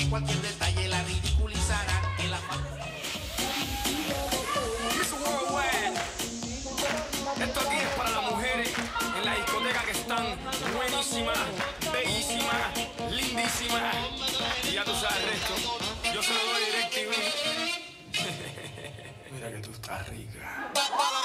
cualquier detalle la ridiculizarán. El Es worldwide. Esto aquí es para las mujeres en la discoteca que están buenísimas, bellísimas, lindísimas. Y ya tú sabes el resto. Yo se lo doy DirecTV. Mira que tú estás rica.